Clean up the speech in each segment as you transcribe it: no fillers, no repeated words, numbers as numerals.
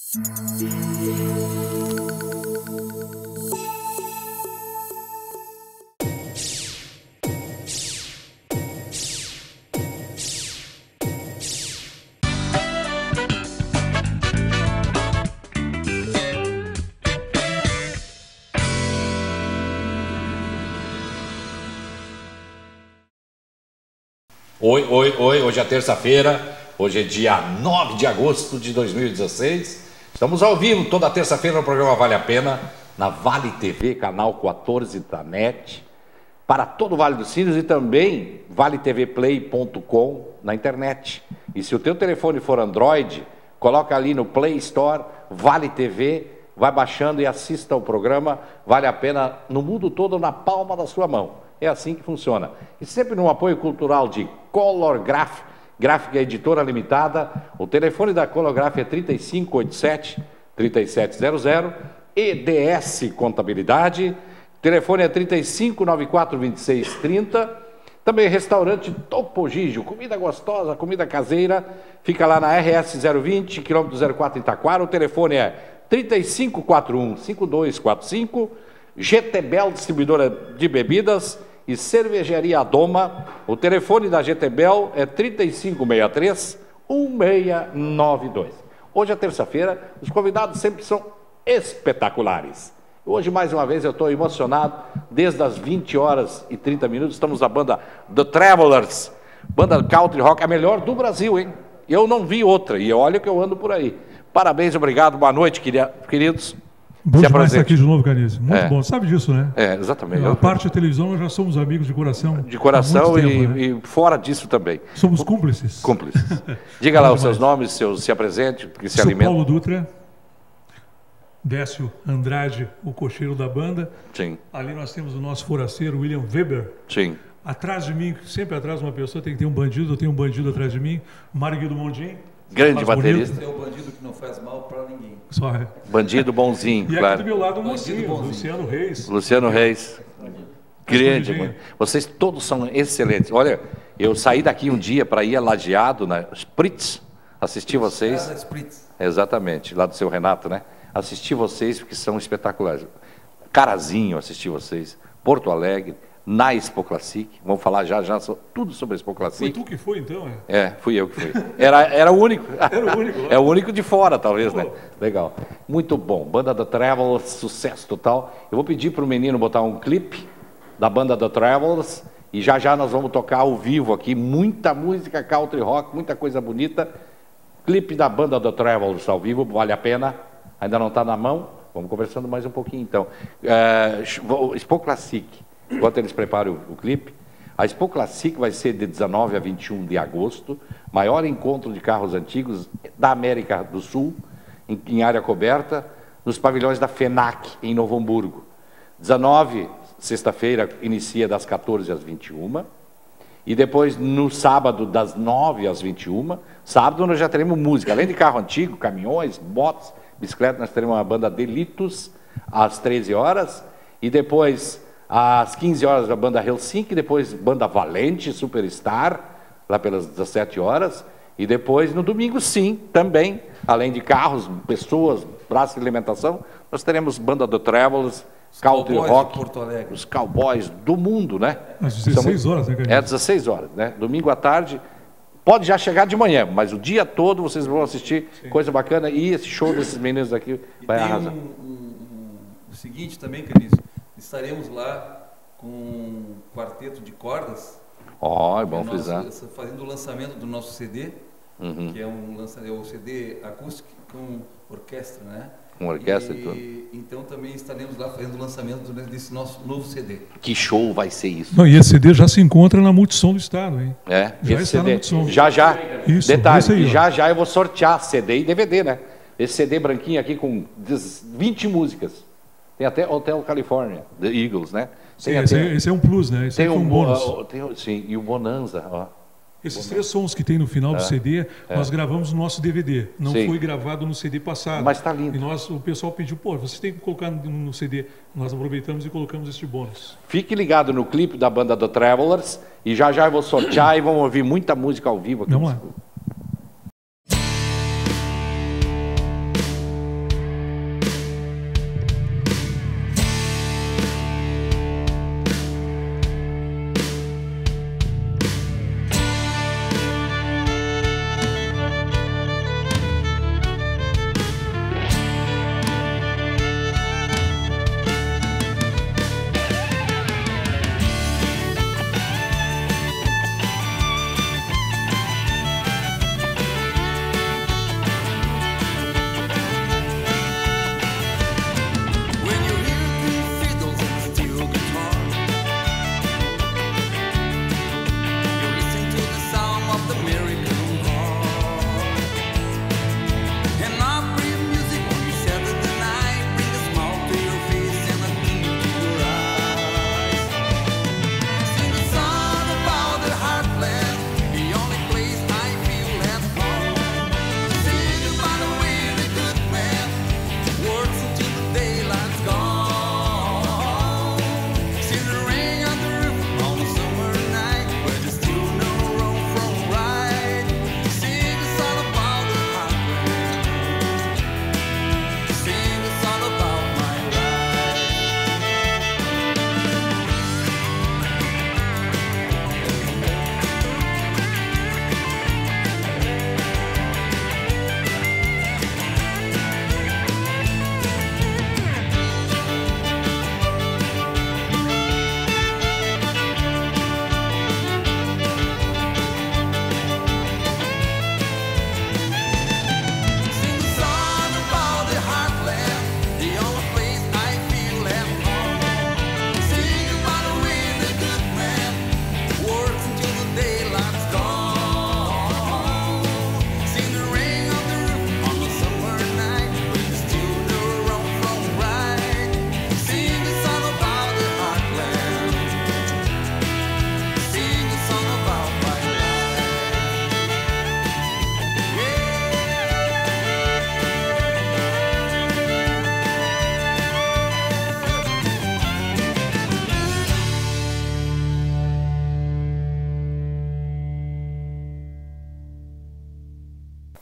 Oi, hoje é terça-feira, hoje é dia 9 de agosto de 2016, estamos ao vivo toda terça-feira no programa Vale a Pena, na Vale TV, canal 14 da NET, para todo o Vale dos Sinos e também valetvplay.com na internet. E se o teu telefone for Android, coloca ali no Play Store, Vale TV, vai baixando e assista ao programa Vale a Pena no mundo todo na palma da sua mão. É assim que funciona. E sempre no apoio cultural de Color Graph, Gráfica Editora Limitada. O telefone da Color Graph é 3587-3700. EDS Contabilidade. O telefone é 3594-2630. Também restaurante Topo Gigio. Comida gostosa, comida caseira. Fica lá na RS 020, quilômetro 04 em Taquara. O telefone é 3541-5245. GTBel, distribuidora de bebidas, e Cervejaria Doma. O telefone da GTBel é 3563-1692. Hoje é terça-feira, os convidados sempre são espetaculares. Hoje, mais uma vez, eu estou emocionado. Desde as 20 horas e 30 minutos, estamos na banda The Travelers, banda country rock, a melhor do Brasil, hein? Eu não vi outra, e olha que eu ando por aí. Parabéns, obrigado, boa noite, queridos. Bom demais estar aqui de novo, Canise. Muito bom. Sabe disso, né? É, exatamente. A parte da televisão, nós já somos amigos de coração. De coração tempo, e fora disso também. Somos cúmplices. Cúmplices. Diga lá os seus nomes, se apresente, porque se alimenta. Paulo Dutra, Décio Andrade, o cocheiro da banda. Sim. Ali nós temos o nosso foraceiro, William Weber. Sim. Atrás de mim, sempre atrás de uma pessoa, tem que ter um bandido, eu tenho um bandido atrás de mim. Mário Guido Mondim. Grande baterista. É o bandido que não faz mal para ninguém. Só é. Bandido bonzinho, e claro. E aqui do meu lado o mocinho, Luciano Reis. Luciano Reis. Grande, mano. Vocês todos são excelentes. Olha, eu saí daqui um dia para ir a Lajeado, na Spritz, assisti vocês. Spritz. Exatamente, lá do seu Renato, né? Assisti vocês porque são espetaculares. Carazinho, assisti vocês. Porto Alegre. Na Expo Classic, vamos falar já tudo sobre a Expo Classic. Foi tu que foi, então? Fui eu que fui. Era o único. Era o único. É o único de fora, talvez, né? Legal. Muito bom. Banda The Travelers, sucesso total. Eu vou pedir para o menino botar um clipe da banda The Travelers e já nós vamos tocar ao vivo aqui. Muita música country rock, muita coisa bonita. Clipe da banda The Travelers ao vivo, vale a pena. Ainda não está na mão. Vamos conversando mais um pouquinho, então. Expo Classic. Enquanto eles preparam o clipe, a Expo Classic vai ser de 19 a 21 de agosto, maior encontro de carros antigos da América do Sul, em área coberta, nos pavilhões da FENAC, em Novo Hamburgo. 19, sexta-feira, inicia das 14 às 21, e depois no sábado, das 9 às 21, sábado nós já teremos música, além de carro antigo, caminhões, motos, bicicletas, nós teremos uma banda Delitos, às 13 horas, e depois... Às 15 horas, a banda Helsinki, depois banda Valente, Superstar, lá pelas 17 horas. E depois, no domingo, sim, também, além de carros, pessoas, praça de alimentação, nós teremos banda The Travelers, country rock, os cowboys do mundo, né? Às 16 horas, né, Carlinhos? 16 horas, né? Domingo à tarde, pode já chegar de manhã, mas o dia todo vocês vão assistir coisa bacana e esse show desses meninos aqui vai arrasar. O seguinte também, Carlinhos. Estaremos lá com um quarteto de cordas. É bom frisar. Fazendo o lançamento do nosso CD, que é o CD acústico com orquestra, né? Com orquestra e tudo. Então também estaremos lá fazendo o lançamento desse nosso novo CD. Que show vai ser isso? Não, e esse CD já se encontra na Multissom do Estado, hein? Já está CD. na Multissom. Já. Isso, detalhe, aí, já eu vou sortear CD e DVD, né? Esse CD branquinho aqui com 20 músicas. Tem até Hotel California, The Eagles, né? Sim, esse é um plus, né? Esse tem um bônus. Sim, e o Bonanza. Esses três sons que tem no final do CD, nós gravamos no nosso DVD. Não foi gravado no CD passado. Mas está lindo. E o pessoal pediu, vocês têm que colocar no CD. Nós aproveitamos e colocamos este bônus. Fique ligado no clipe da banda The Travelers e já eu vou sortear e vamos ouvir muita música ao vivo aqui. Vamos lá.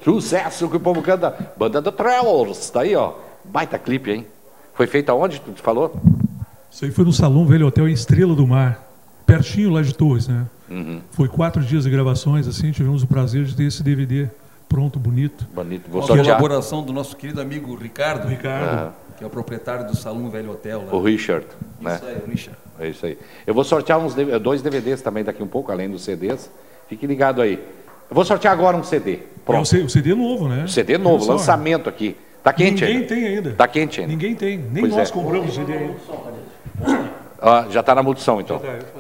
Sucesso que o povo canta. Banda The Travelers, tá aí, ó. Baita clipe, hein? Foi feito aonde, tu falou? Isso aí foi no Salão Velho Hotel em Estrela do Mar, pertinho lá de Torres, né? Foi 4 dias de gravações, assim, tivemos o prazer de ter esse DVD pronto, bonito. Bonito. Com a colaboração do nosso querido amigo Ricardo. Ricardo. Que é o proprietário do Salão Velho Hotel. Lá. O Richard. Né? Isso aí, o Richard. É isso aí. Eu vou sortear 2 DVDs também daqui um pouco, além dos CDs. Fique ligado aí. Eu vou sortear agora um CD. Pronto. O CD novo, né? O CD novo, lançamento aqui. Tá quente ainda. Ninguém tem ainda. Tá quente ainda. Ninguém tem. Nem Pois nós é. compramos o CD ainda. Já está na multição, então.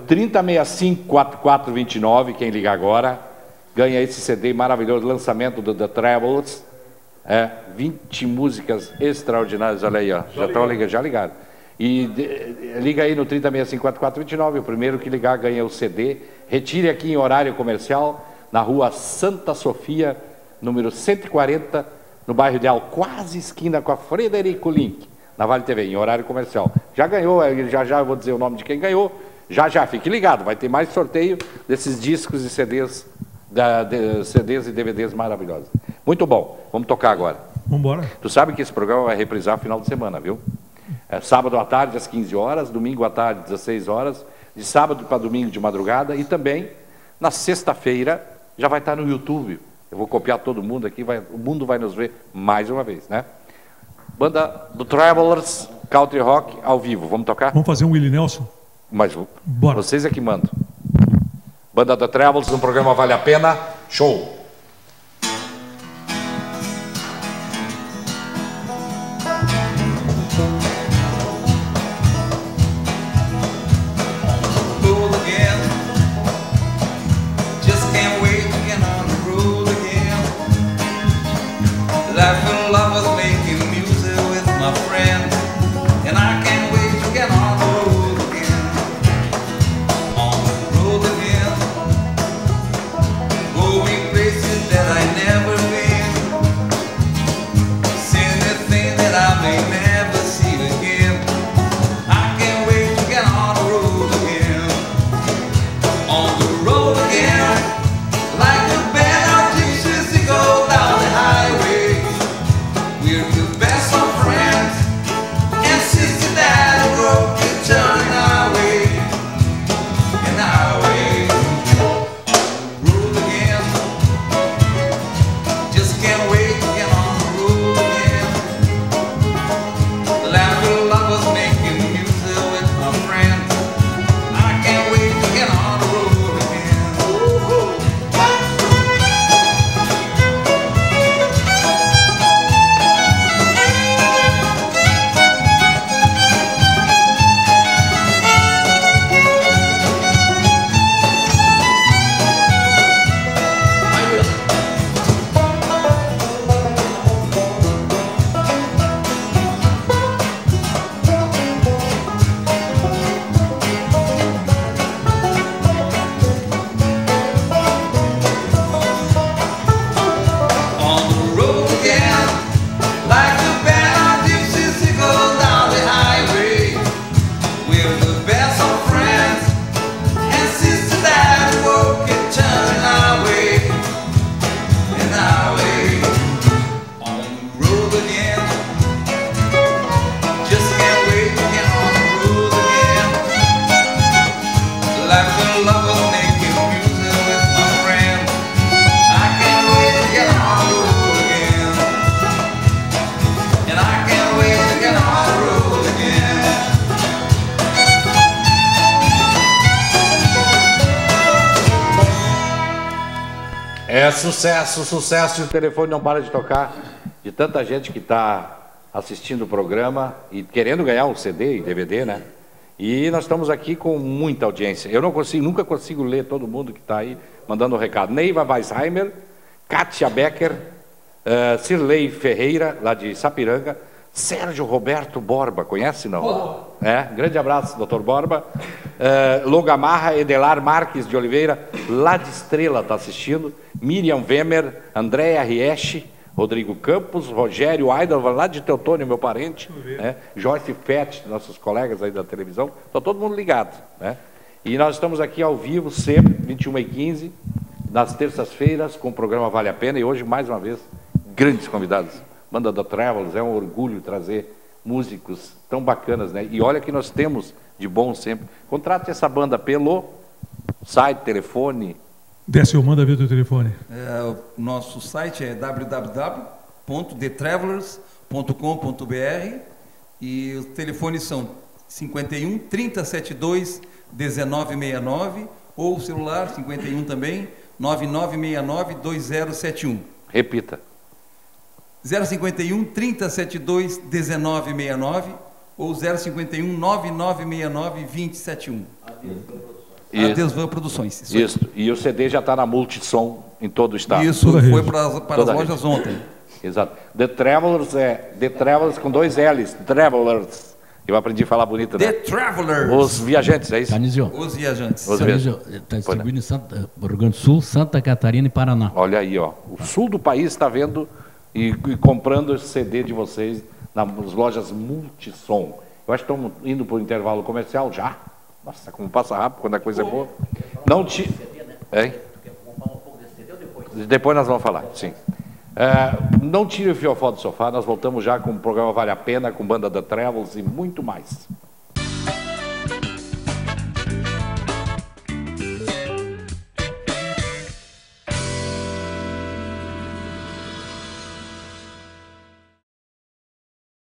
3065-4429, quem ligar agora, ganha esse CD maravilhoso, lançamento do The Travelers. 20 músicas extraordinárias, olha aí, ó. Já ligaram. E liga aí no 3065-4429, o primeiro que ligar ganha o CD. Retire aqui em horário comercial, na rua Santa Sofia, número 140, no bairro Ideal, quase esquina com a Frederico Link, na Vale TV, em horário comercial. Já ganhou, já eu vou dizer o nome de quem ganhou. Já, fique ligado, vai ter mais sorteio desses discos e CDs, CDs e DVDs maravilhosos. Muito bom, vamos tocar agora. Vamos embora. Tu sabe que esse programa vai reprisar final de semana, viu? Sábado à tarde às 15 horas, domingo à tarde às 16 horas, de sábado para domingo de madrugada, e também na sexta-feira já vai estar no YouTube. Eu vou copiar todo mundo aqui, o mundo vai nos ver mais uma vez, né? Banda do Travelers, Country Rock, ao vivo. Vamos tocar? Vamos fazer um Willie Nelson? Mas bora. Vocês é que mandam. Banda do Travelers, no programa Vale a Pena. Show! Sucesso, e o telefone não para de tocar, de tanta gente que está assistindo o programa e querendo ganhar um CD e DVD, né? E nós estamos aqui com muita audiência. Eu nunca consigo ler todo mundo que está aí mandando um recado. Neiva Weisheimer, Kátia Becker, Cirlei Ferreira, lá de Sapiranga, Sérgio Roberto Borba, conhece não? Grande abraço, doutor Borba. Logamarra, Edelar Marques de Oliveira, lá de Estrela está assistindo. Miriam Wemer, Andréa Riesch, Rodrigo Campos, Rogério Aidalva, lá de Teutônio, meu parente, Joyce Fett, nossos colegas aí da televisão, está todo mundo ligado, né? E nós estamos aqui ao vivo sempre, 21h15, nas terças-feiras com o programa Vale a Pena, e hoje, mais uma vez, grandes convidados. Banda da Travelers, é um orgulho trazer músicos tão bacanas, né? E olha que nós temos de bom sempre. Contrate essa banda pelo site, telefone. Décio, manda ver o teu telefone. O nosso site é www.thetravelers.com.br e os telefones são 51 3072 1969 ou o celular 51 também 9969 2071. Repita. 051 3072 1969 ou 051 9969 2071. Adeus Van Produções. Isso. E o CD já está na Multissom em todo o estado. Isso, foi para as lojas ontem. Exato. The Travelers The Travelers com 2 L's. Travelers. Eu aprendi a falar bonito, né? The Travelers. Os viajantes, é isso? Canizio. Os viajantes. Canizio está distribuindo em Rio Grande do Sul, Santa Catarina e Paraná. Olha aí, ó. O sul do país está vendo e comprando esse CD de vocês nas lojas Multissom. Eu acho que estamos indo para o intervalo comercial já. Nossa, como passa rápido quando a coisa é boa. Não te... Hein? Depois nós vamos falar, sim. Não tire o fiofó do sofá, nós voltamos já com o programa Vale a Pena, com Banda da Travels e muito mais.